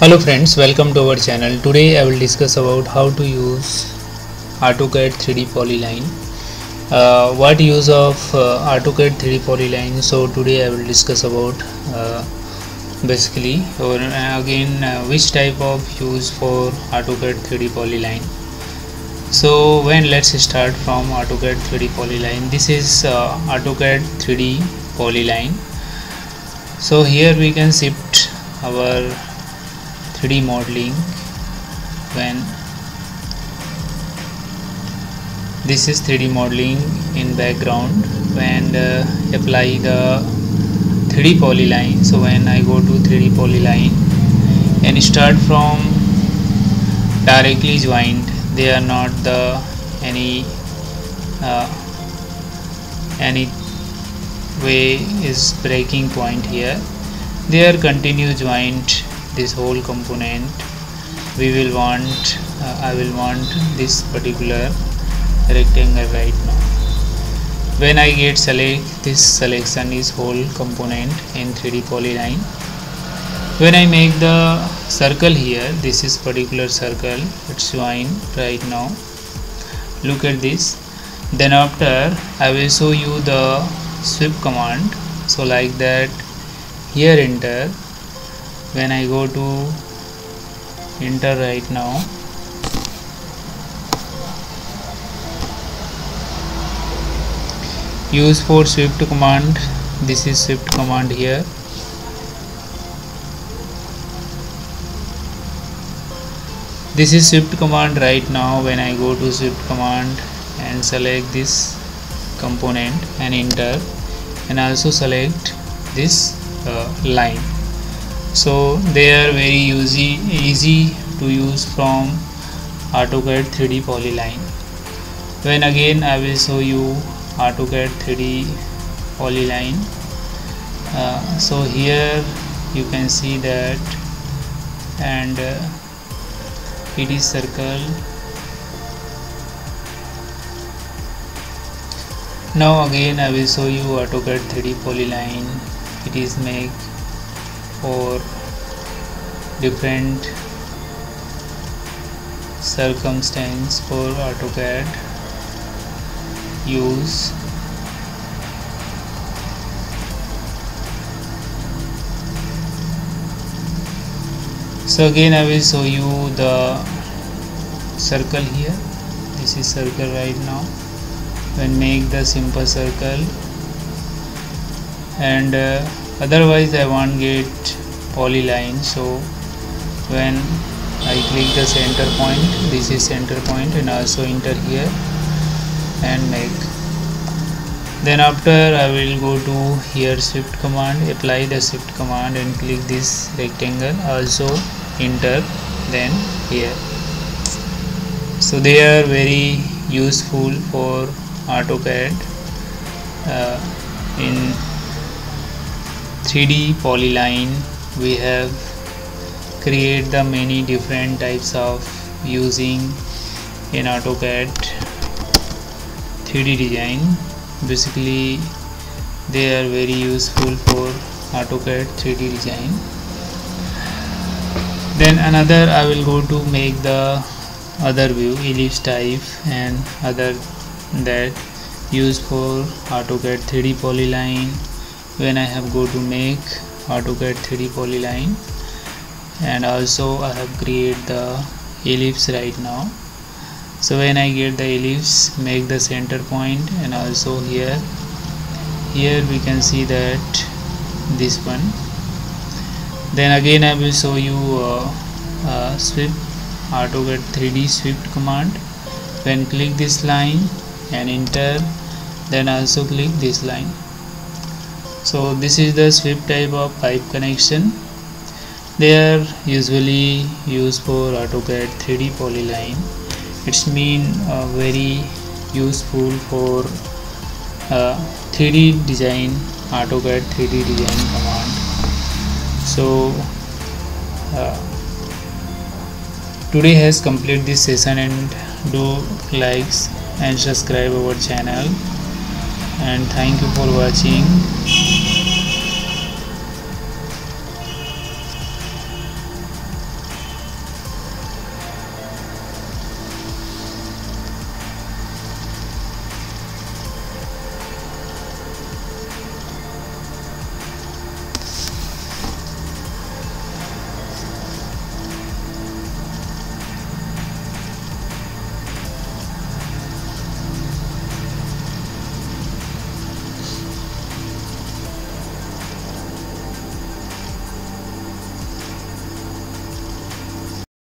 Hello friends, welcome to our channel. Today I will discuss about how to use AutoCAD 3D Polyline. What use of AutoCAD 3D Polyline? So today I will discuss about basically or again which type of use for AutoCAD 3D Polyline. So let's start from AutoCAD 3D Polyline. This is AutoCAD 3D Polyline. So here we can shift our 3D modeling when this is 3D modeling in background when apply the 3D polyline. So when I go to 3D polyline and start from directly joined, they are not the any way is breaking point here. They are continue joint. This whole component we will want I will want this particular rectangle right now. When I get select, this selection is whole component in 3D polyline. When I make the circle here, this is particular circle, it's join right now. Look at this. Then after I will show you the sweep command. So like that, here enter. When I go to enter right now, use for swift command. This is swift command here. This is swift command right now. When I go to swift command and select this component and enter, and also select this line. So they are very easy to use from AutoCAD 3D polyline. When again I will show you AutoCAD 3D polyline. So here you can see that, and it is circle. Now again I will show you AutoCAD 3D polyline. It is make for different circumstance for AutoCAD use. So again I will show you the circle here. This is circle right now. When make the simple circle, and otherwise I want get polyline. So when I click the center point, this is center point, and also enter here and make. Then after I will go to here shift command, apply the shift command and click this rectangle, also enter, then here. So they are very useful for AutoCAD in 3D polyline. We have create the many different types of using in AutoCAD 3D design. Basically they are very useful for AutoCAD 3D design. Then another I will go to make the other view, ellipse type and other that use for AutoCAD 3D polyline. When I have go to make AutoCAD 3D polyline, and also I have create the ellipse right now. So when I get the ellipse, make the center point, and also here we can see that this one. Then again I will show you sweep AutoCAD 3D swift command. When click this line and enter, then also click this line. So this is the sweep type of pipe connection. They are usually used for AutoCAD 3D polyline. It's mean very useful for 3D design, AutoCAD 3D design command. So today has completed this session, and do likes and subscribe our channel, and thank you for watching.